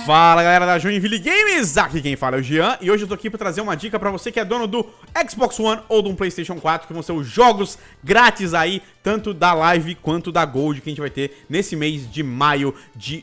Fala galera da Joinville Games, aqui quem fala é o Jean e hoje eu tô aqui pra trazer uma dica pra você que é dono do Xbox One ou de um PlayStation 4, que vão ser os jogos grátis aí, tanto da Live quanto da Gold, que a gente vai ter nesse mês de maio de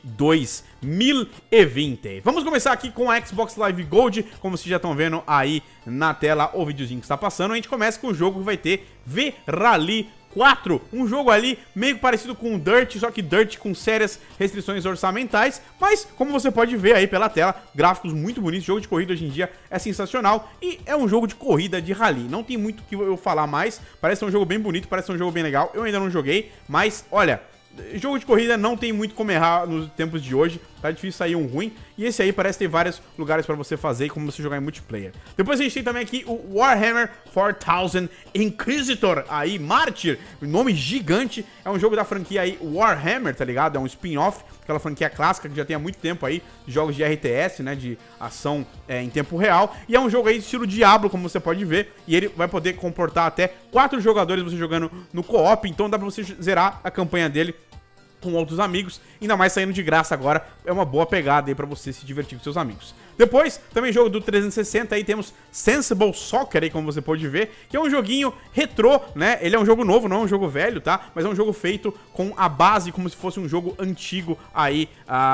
2020. Vamos começar aqui com a Xbox Live Gold, como vocês já estão vendo aí na tela o videozinho que está passando. A gente começa com o jogo que vai ter V-Rally 4, um jogo ali meio parecido com o Dirt, só que Dirt com sérias restrições orçamentais, mas como você pode ver aí pela tela, gráficos muito bonitos, jogo de corrida hoje em dia é sensacional e é um jogo de corrida de rally, não tem muito o que eu falar mais, parece ser um jogo bem bonito, parece ser um jogo bem legal, eu ainda não joguei, mas olha, jogo de corrida não tem muito como errar nos tempos de hoje, tá difícil sair um ruim. E esse aí parece ter vários lugares pra você fazer e como você jogar em multiplayer. Depois a gente tem também aqui o Warhammer 4000 Inquisitor, aí, Mártir, nome gigante. É um jogo da franquia aí Warhammer, tá ligado? É um spin-off, aquela franquia clássica que já tem há muito tempo aí, de jogos de RTS, né, de ação em tempo real. E é um jogo aí estilo Diablo, como você pode ver. E ele vai poder comportar até 4 jogadores você jogando no co-op, então dá pra você zerar a campanha dele com outros amigos, ainda mais saindo de graça agora, é uma boa pegada aí pra você se divertir com seus amigos. Depois, também jogo do 360, aí temos Sensible Soccer aí, como você pode ver, que é um joguinho retrô, né, ele é um jogo novo, não é um jogo velho, tá, mas é um jogo feito com a base como se fosse um jogo antigo aí,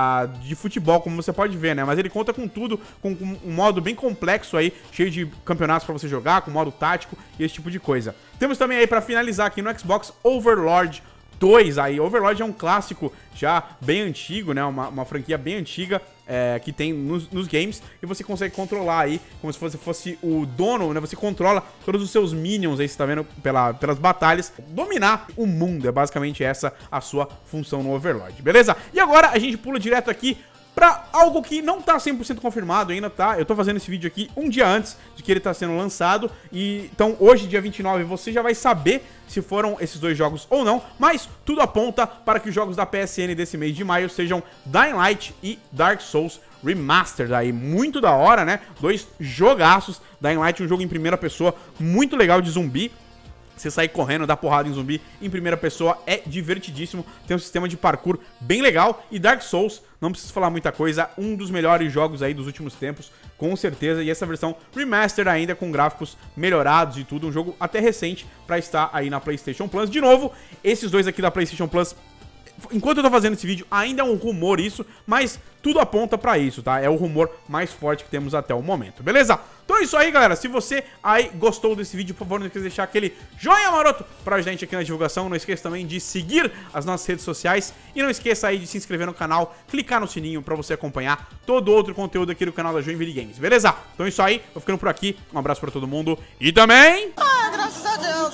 de futebol, como você pode ver, né, mas ele conta com tudo, com um modo bem complexo aí, cheio de campeonatos pra você jogar, com modo tático e esse tipo de coisa. Temos também aí, pra finalizar aqui no Xbox, Overlord 2 aí. Overlord é um clássico já bem antigo, né? Uma franquia bem antiga que tem nos games. E você consegue controlar aí, como se você fosse o dono, né? Você controla todos os seus minions aí, você tá vendo pelas batalhas. Dominar o mundo, é basicamente essa a sua função no Overlord, beleza? E agora a gente pula direto aqui pra algo que não tá 100% confirmado ainda, tá? Eu tô fazendo esse vídeo aqui um dia antes de que ele tá sendo lançado. E então hoje, dia 29, você já vai saber se foram esses dois jogos ou não. Mas tudo aponta para que os jogos da PSN desse mês de maio sejam Dying Light e Dark Souls Remastered aí. Muito da hora, né? Dois jogaços. Dying Light, um jogo em primeira pessoa muito legal de zumbi. Você sair correndo, dar porrada em zumbi em primeira pessoa é divertidíssimo. Tem um sistema de parkour bem legal. E Dark Souls, não preciso falar muita coisa, um dos melhores jogos aí dos últimos tempos, com certeza. E essa versão remaster ainda com gráficos melhorados e tudo. Um jogo até recente pra estar aí na PlayStation Plus. De novo, esses dois aqui da PlayStation Plus, enquanto eu tô fazendo esse vídeo, ainda é um rumor isso, mas tudo aponta pra isso, tá? É o rumor mais forte que temos até o momento, beleza? Então é isso aí, galera. Se você aí gostou desse vídeo, por favor, não esqueça de deixar aquele joinha maroto pra gente aqui na divulgação. Não esqueça também de seguir as nossas redes sociais. E não esqueça aí de se inscrever no canal, clicar no sininho pra você acompanhar todo outro conteúdo aqui do canal da Joinville Games, beleza? Então é isso aí, vou ficando por aqui. Um abraço pra todo mundo e também... Graças a Deus!